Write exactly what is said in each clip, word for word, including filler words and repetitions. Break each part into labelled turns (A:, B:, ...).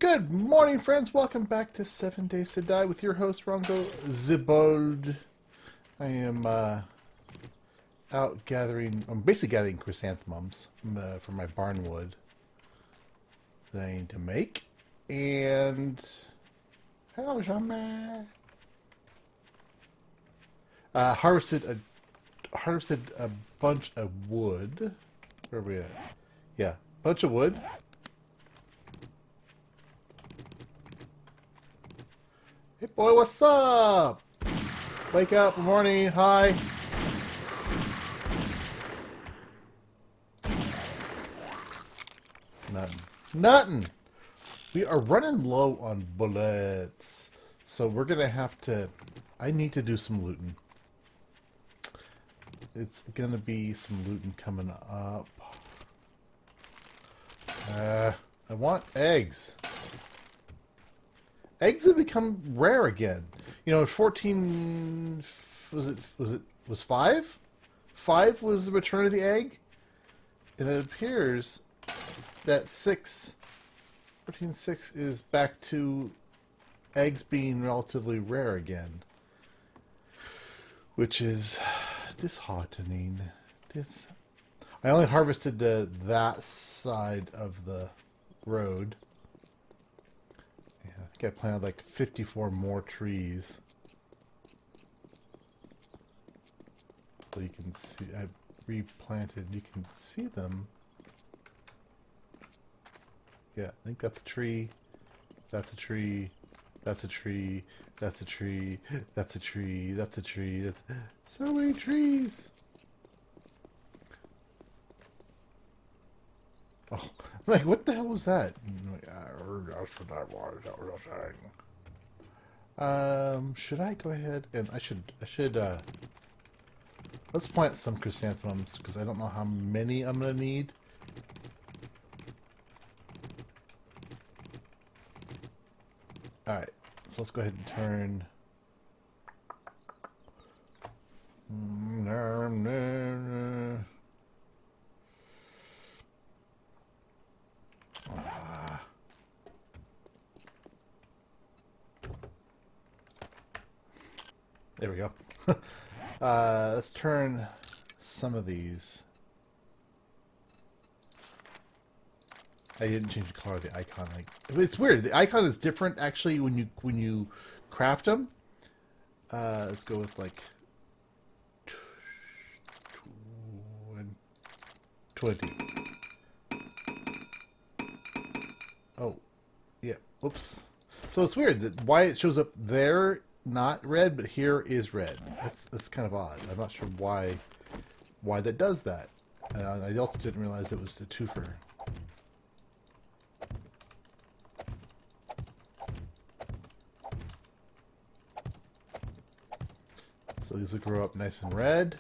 A: Good morning, friends. Welcome back to Seven Days to Die with your host, RongoTheBold. I am uh, out gathering, I'm basically gathering chrysanthemums uh, for my barn wood that I need to make. And, hello, Jean-Marc. Uh, harvested a, harvested a bunch of wood. Where are we at? Yeah, bunch of wood. Hey boy, what's up? Wake up, good morning, hi. Nothing. Nothing! We are running low on bullets. So we're gonna have to... I need to do some looting. It's gonna be some looting coming up. Uh, I want eggs. Eggs have become rare again. You know, fourteen was it was it was five? Five was the return of the egg, and it appears that six, fourteen six is back to eggs being relatively rare again, which is disheartening. Dis. I only harvested uh, that side of the road. I think I planted like fifty-four more trees. So you can see, I replanted, you can see them. Yeah, I think that's a tree, that's a tree, that's a tree, that's a tree, that's a tree, that's a tree, that's so many trees! Oh, I'm like, what the hell was that? Like, I heard that's what that was. That was a thing. Um, should I go ahead and I should I should uh let's plant some chrysanthemums because I don't know how many I'm gonna need. All right, so let's go ahead and turn. There we go. uh, let's turn some of these. I didn't change the color of the icon. Like, it's weird. The icon is different actually when you when you craft them. Uh, let's go with like twenty. Oh, yeah. Oops. So it's weird that why it shows up there. Not red, but here is red. That's that's kind of odd. I'm not sure why why that does that. Uh, I also didn't realize it was a twofer. So these will grow up nice and red.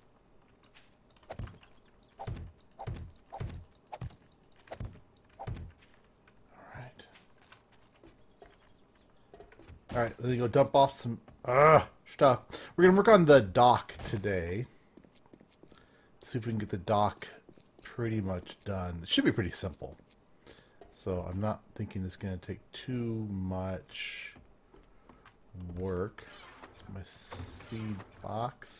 A: Alright, let me go dump off some uh, stuff. We're going to work on the dock today. See if we can get the dock pretty much done. It should be pretty simple. So I'm not thinking it's going to take too much work. It's my seed box.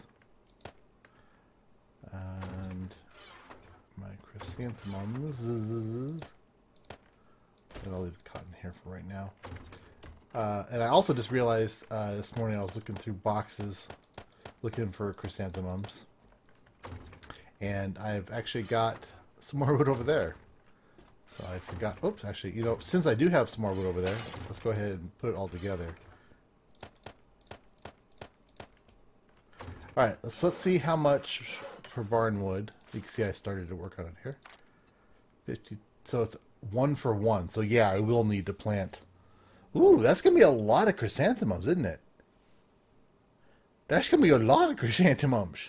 A: And my chrysanthemums. And I'll leave the cotton here for right now. Uh, and I also just realized uh, this morning I was looking through boxes looking for chrysanthemums. And I've actually got some more wood over there. So I forgot. Oops, actually, you know, since I do have some more wood over there, let's go ahead and put it all together. Alright, let's, let's see how much for barn wood. You can see I started to work on it here. fifty. So it's one for one. So yeah, I will need to plant... Ooh, that's going to be a lot of chrysanthemums, isn't it? That's going to be a lot of chrysanthemums.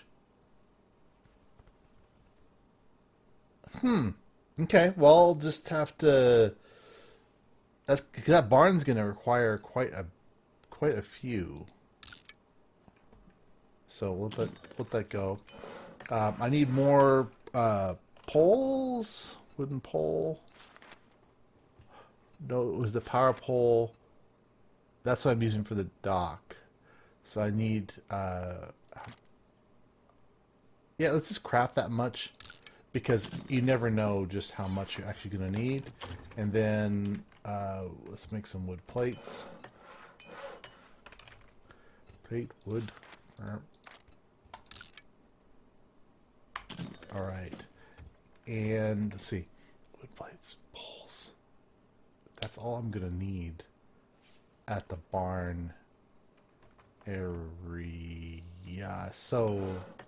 A: Hmm. Okay, well, I'll just have to... That's, that barn's going to require quite a quite a few. So we'll let that, let that go. Um, I need more uh, poles. Wooden pole. No, it was the power pole. That's what I'm using for the dock. So I need, uh, yeah, let's just craft that much because you never know just how much you're actually going to need. And then uh, let's make some wood plates. Plate, wood. All right. And let's see. Wood plates, poles. That's all I'm going to need at the barn area. So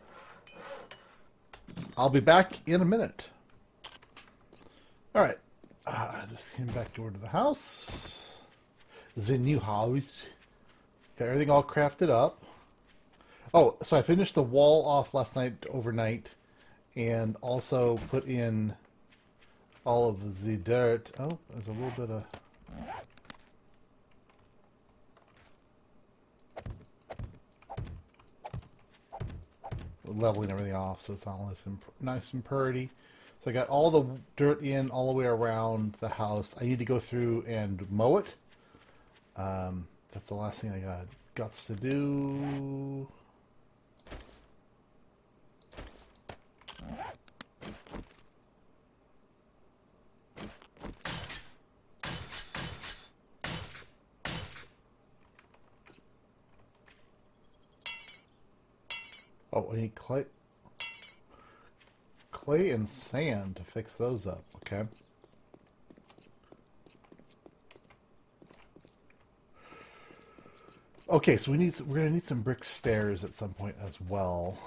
A: I'll be back in a minute. All right. Uh, I just came back door to the house. The new house. Got everything all crafted up. Oh, so I finished the wall off last night overnight and also put in all of the dirt. Oh, there's a little bit of... leveling everything off so it's all nice and, nice and pretty. So I got all the dirt in all the way around the house. I need to go through and mow it. Um, that's the last thing I got guts to do. Oh, I need clay, clay and sand to fix those up. Okay. Okay, so we need we're gonna need some brick stairs at some point as well.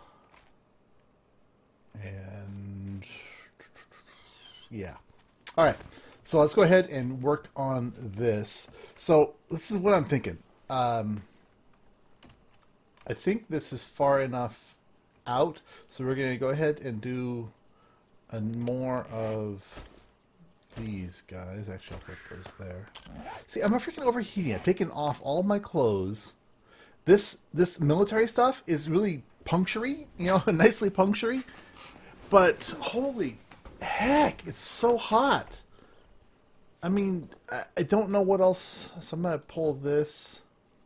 A: And yeah, all right. So let's go ahead and work on this. So this is what I'm thinking. Um, I think this is far enough out, so we're going to go ahead and do a more of these guys. Actually, I'll put those there. See, I'm a freaking overheating. I've taken off all my clothes. This this military stuff is really punctury, you know, nicely punctury. But holy heck, it's so hot. I mean, I, I don't know what else. So I'm going to pull this.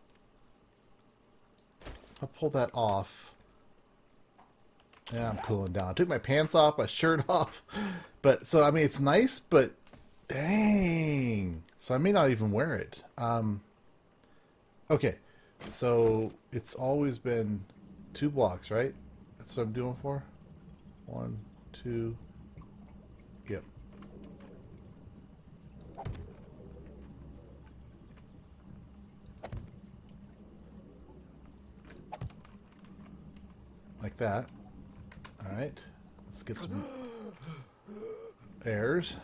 A: I'll pull that off. Yeah, I'm cooling down. I took my pants off, my shirt off. But, so, I mean, it's nice, but dang. So I may not even wear it. Um, okay. So, it's always been two blocks, right? That's what I'm doing for? One, two. Yep. Like that. Alright. Let's get some airs.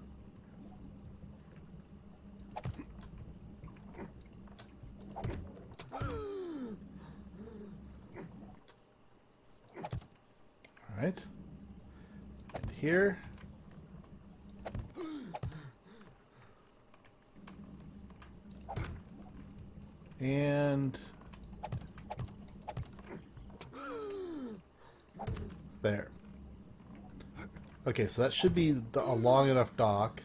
A: Alright. And here. And there. Okay, so that should be a long enough dock.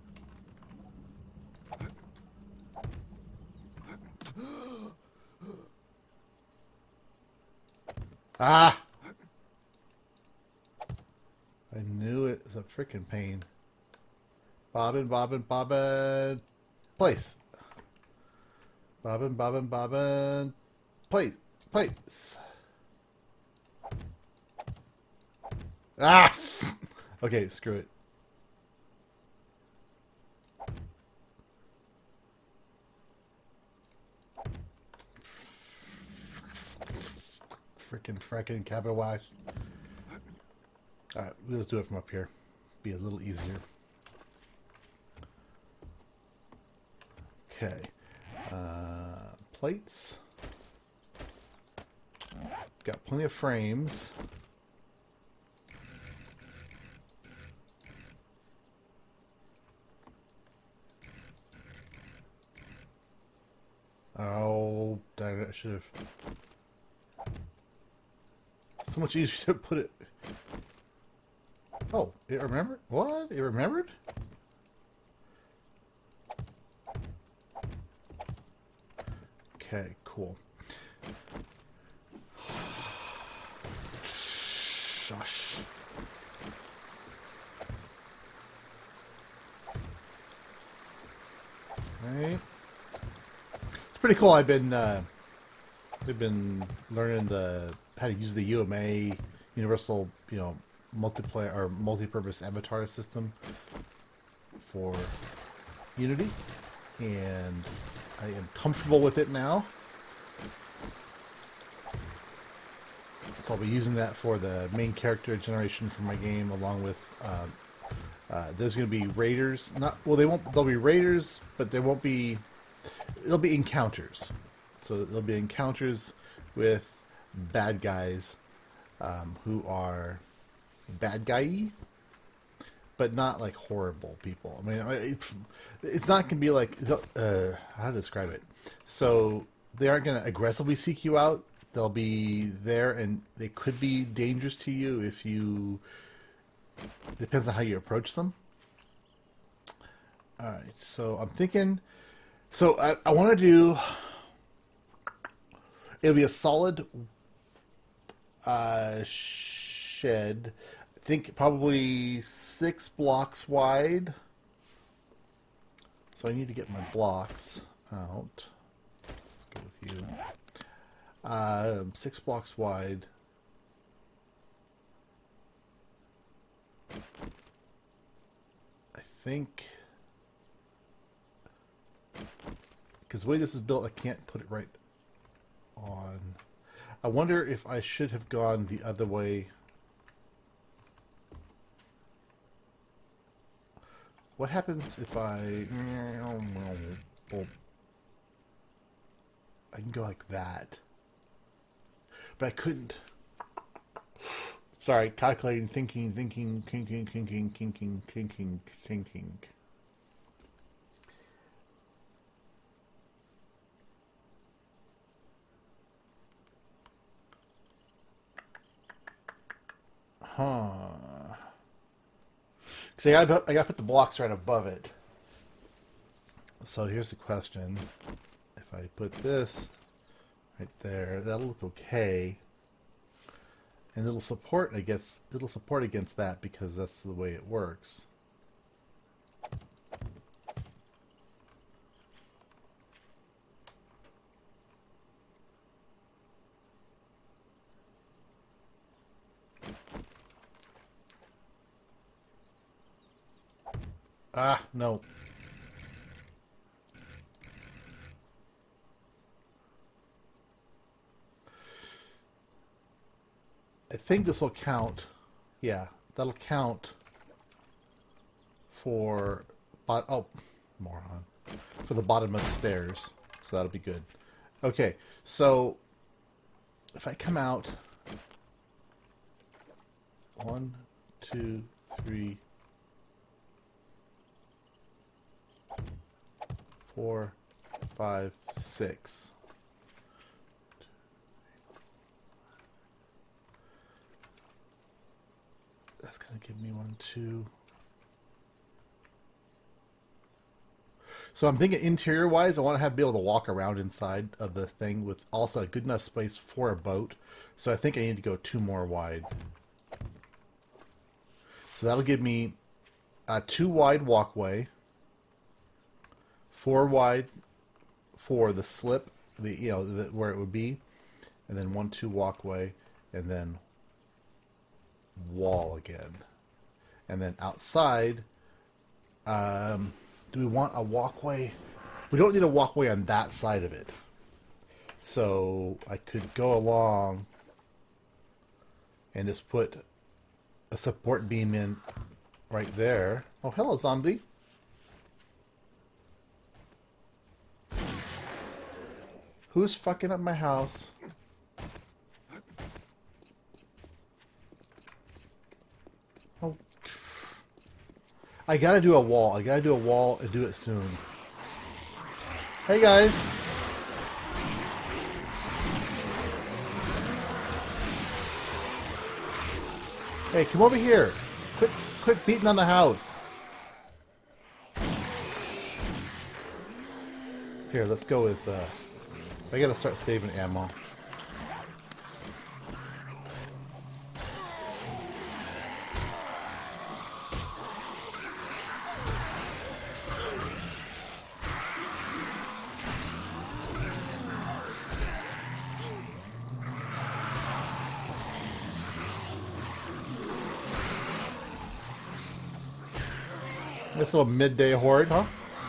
A: Ah! I knew it was a freaking pain. Bobbin, bobbin, bobbin. Place. Bobbin, bobbin, bobbin. Place. Place. Ah! Okay, screw it. Frickin' frickin' capital wash. Alright, let's do it from up here. Be a little easier. Okay. Uh, plates. Got plenty of frames. Oh, I should have. So much easier to put it. Oh, it remembered? What? It remembered? Okay, cool. Shush. Right. It's pretty cool. I've been uh, I've been learning the how to use the U M A universal, you know, multiplayer or multi-purpose avatar system for Unity, and I am comfortable with it now. So I'll be using that for the main character generation for my game, along with uh, uh, there's going to be raiders. Not well, they won't. There'll be raiders, but there won't be. There'll be encounters. So there'll be encounters with bad guys um, who are bad guy-y, but not like horrible people. I mean, it, it's not going to be like uh, how to describe it. So they aren't going to aggressively seek you out. They'll be there, and they could be dangerous to you if you... Depends on how you approach them. Alright, so I'm thinking... So I, I want to do... It'll be a solid uh, shed. I think probably six blocks wide. So I need to get my blocks out. Let's go with you. Um, six blocks wide. I think, because the way this is built, I can't put it right on. I wonder if I should have gone the other way. What happens if I... I can go like that. But I couldn't. Sorry, calculating, thinking, thinking, thinking, thinking, thinking, thinking, thinking. Huh. Because I got I got to put the blocks right above it. So here's the question: if I put this right there, that'll look okay, and it'll support against it'll support against that because that's the way it works. Ah, no. I think this will count. Yeah, that'll count for... Oh, moron. For the bottom of the stairs. So that'll be good. Okay, so if I come out... One, two, three... Four, five, six. That's going to give me one, two. So I'm thinking interior-wise, I want to have be able to walk around inside of the thing with also a good enough space for a boat. So I think I need to go two more wide. So that'll give me a two wide walkway. Four wide for the slip, the you know the, where it would be, and then one two walkway, and then wall again, and then outside. Um, do we want a walkway? We don't need a walkway on that side of it, so I could go along and just put a support beam in right there. Oh, hello, zombie. Who's fucking up my house? Oh. I gotta do a wall. I gotta do a wall and do it soon. Hey guys! Hey, come over here. Quit, quit beating on the house. Here, let's go with, uh... I gotta start saving ammo. This little midday horde, huh?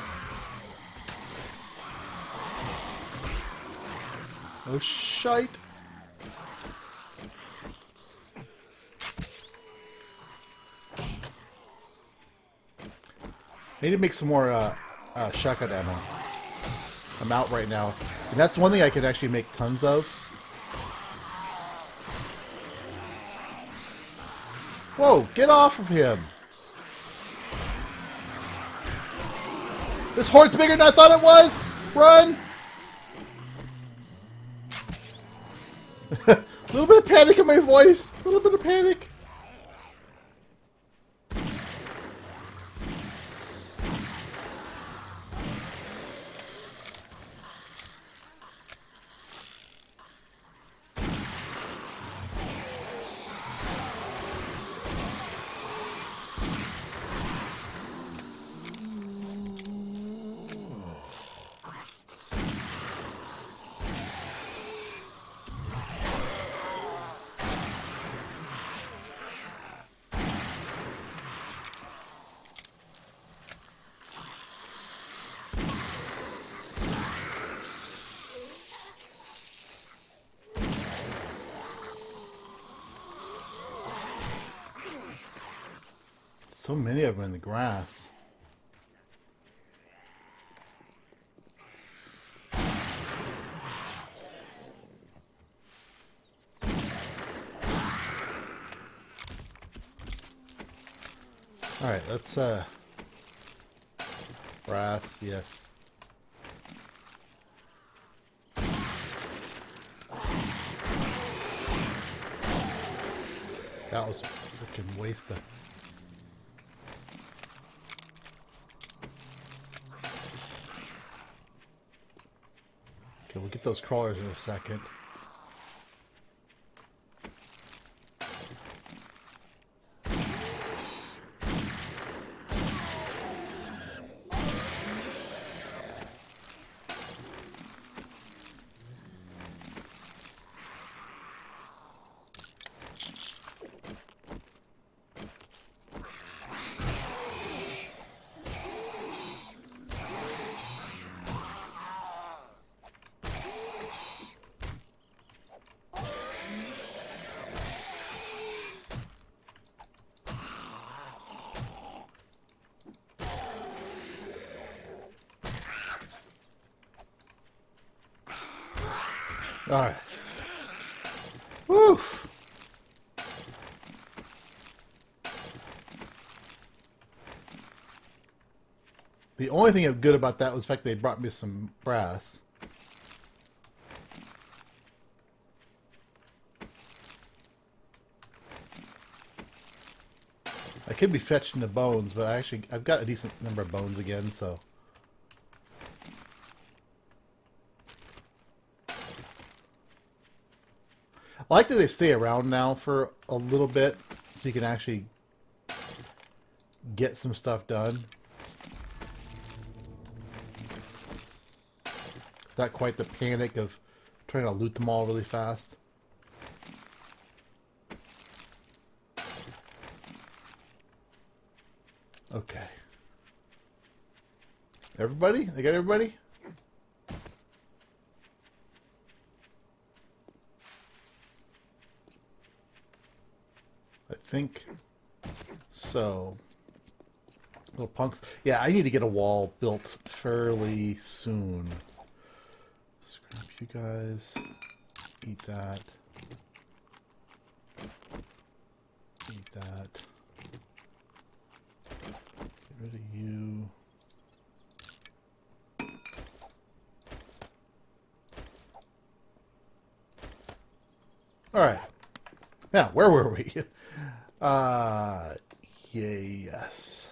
A: Oh, shite. I need to make some more uh, uh, shotgun ammo. I'm out right now. And that's one thing I can actually make tons of. Whoa, get off of him. This horde's bigger than I thought it was! Run! A little bit of panic in my voice. A little bit of panic. So many of them in the grass. Alright, let's uh grass, yes. That was freaking wasted. Okay, we'll get those crawlers in a second. Alright. Woo! The only thing good about that was the fact they brought me some brass. I could be fetching the bones, but I actually I've got a decent number of bones again, so. I like that they stay around now for a little bit, so you can actually get some stuff done. It's not quite the panic of trying to loot them all really fast. Okay. Everybody? They got everybody? I think so. Little punks. Yeah, I need to get a wall built fairly soon. Scrap you guys. Eat that. Eat that. Get rid of you. Alright. Now, where were we? Uh, yes.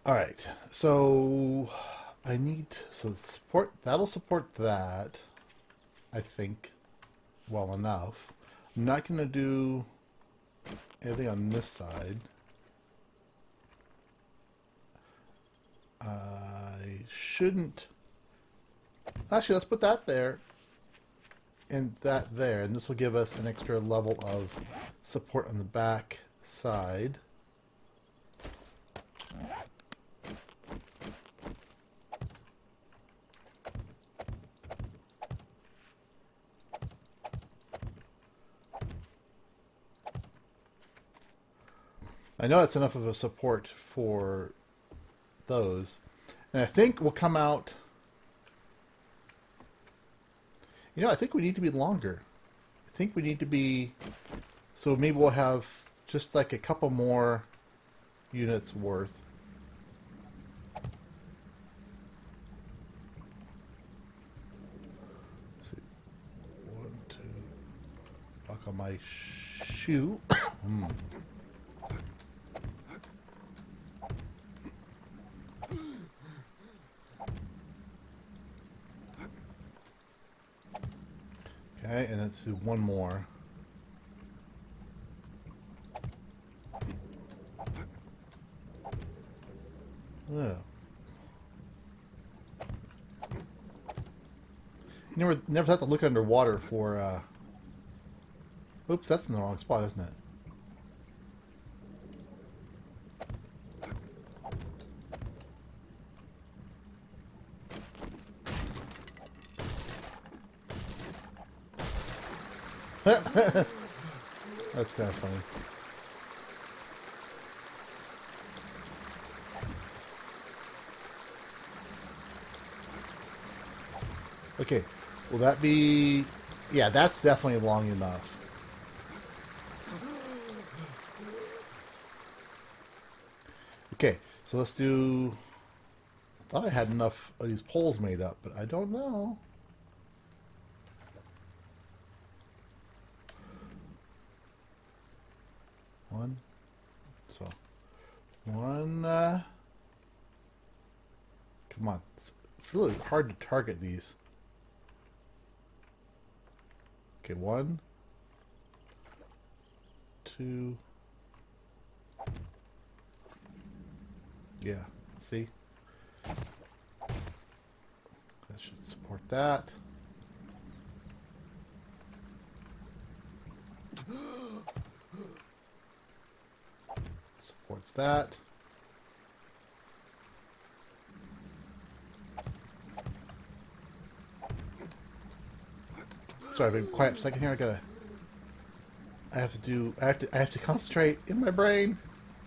A: All right, so I need so support that'll support that. I think well enough. I'm not going to do anything on this side. I shouldn't. Actually, let's put that there and that there, and this will give us an extra level of support on the back side. I know that's enough of a support for those. And I think we'll come out... You know, I think we need to be longer. I think we need to be... So maybe we'll have just like a couple more units worth. Let's see. One, two... Buckle my shoe. mm. Okay, and let's do one more. Yeah. You never, never have to look underwater for, uh... Oops, that's in the wrong spot, isn't it? That's kind of funny. Okay, will that be... Yeah, that's definitely long enough. Okay, so let's do... I thought I had enough of these poles made up, but I don't know. One, so one, uh, come on, it's really hard to target these. Okay, one, two, yeah, see? That should support that. Supports that. Sorry, I've been quiet for a second here. I gotta. I have to do. I have to. I have to concentrate in my brain.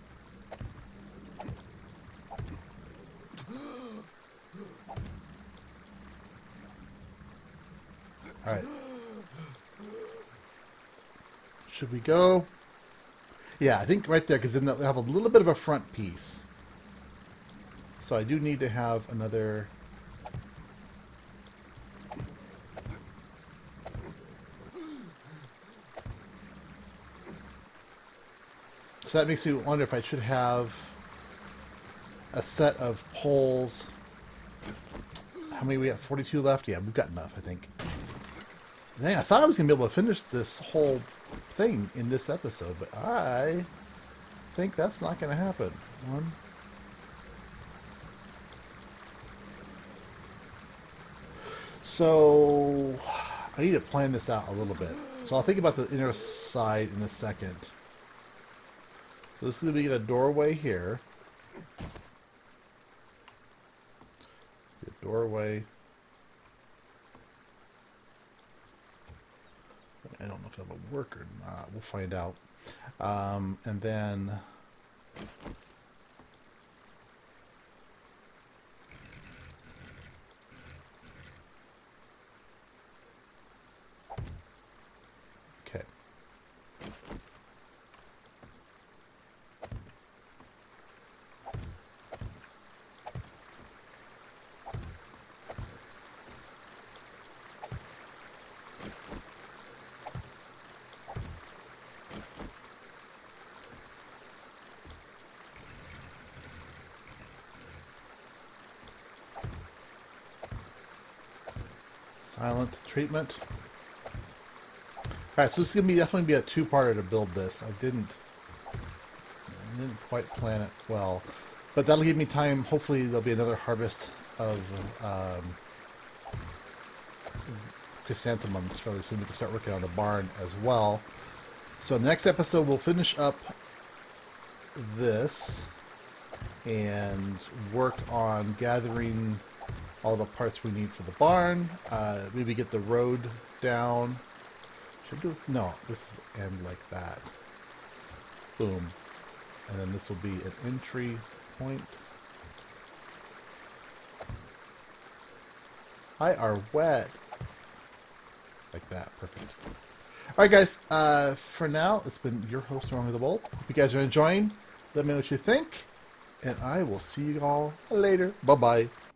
A: All right. Should we go? Yeah, I think right there, because then they'll have a little bit of a front piece. So I do need to have another... So that makes me wonder if I should have a set of poles. How many we have? forty-two left? Yeah, we've got enough, I think. Dang, I thought I was going to be able to finish this whole thing in this episode, but I think that's not going to happen. One. So I need to plan this out a little bit. So I'll think about the inner side in a second. So this is going to be a doorway here. A doorway. I don't know if that'll work or not. We'll find out. Um, and then... Okay. Silent treatment. Alright, so this is going to be definitely be a two-parter to build this. I didn't, I didn't quite plan it well. But that'll give me time. Hopefully there'll be another harvest of um, chrysanthemums fairly soon. We can start working on the barn as well. So the next episode we'll finish up this and work on gathering all the parts we need for the barn. Uh, maybe get the road down. Should do no. This will end like that. Boom, and then this will be an entry point. I are wet. Like that, perfect. All right, guys. Uh, for now, it's been your host, RongoTheBold. Hope you guys are enjoying. Let me know what you think, and I will see you all later. Bye bye.